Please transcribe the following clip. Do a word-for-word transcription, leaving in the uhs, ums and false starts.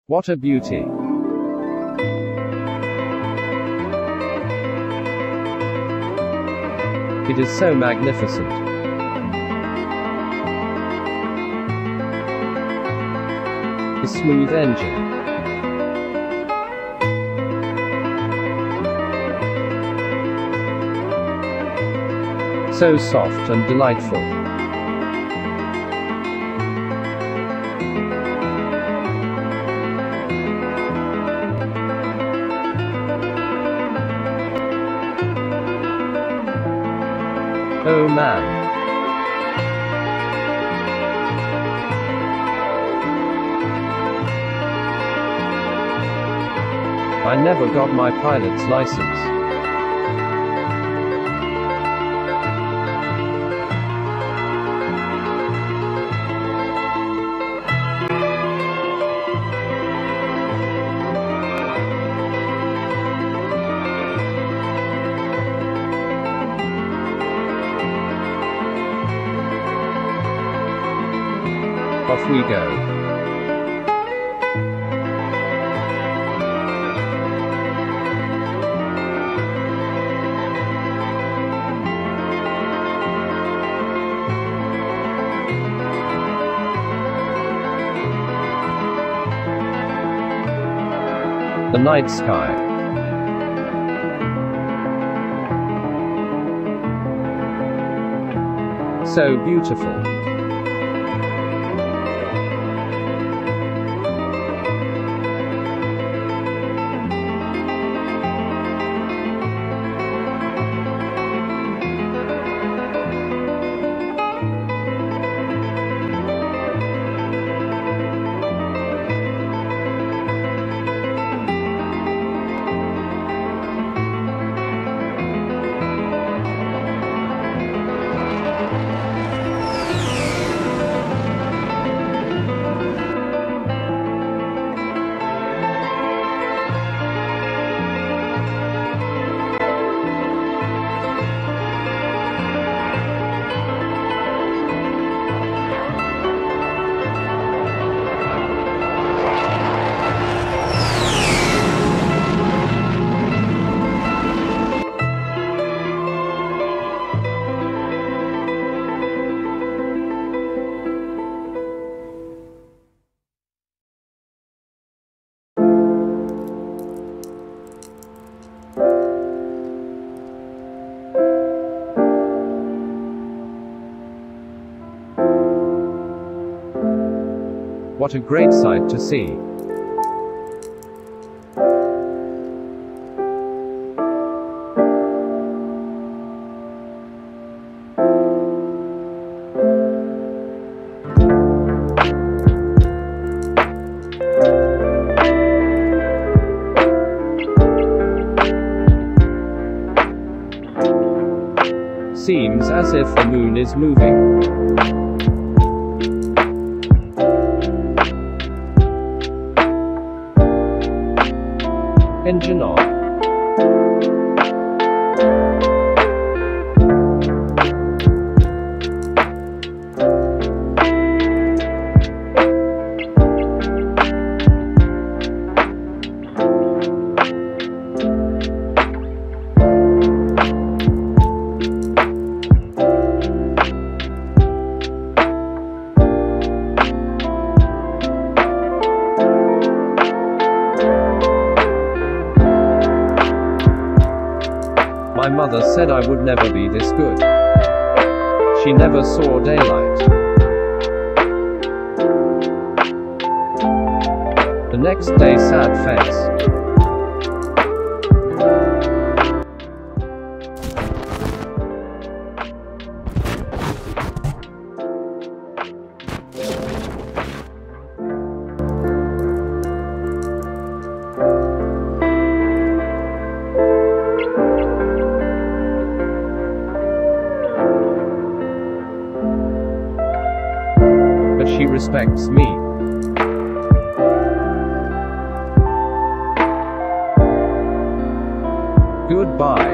What a beauty! It is so magnificent. A smooth engine. So soft and delightful. Oh man. I never got my pilot's license. Off we go. The night sky. So beautiful. What a great sight to see. Seems as if the moon is moving. Engine on. My mother said I would never be this good. She never saw daylight. The next day, sad face. She respects me. Goodbye.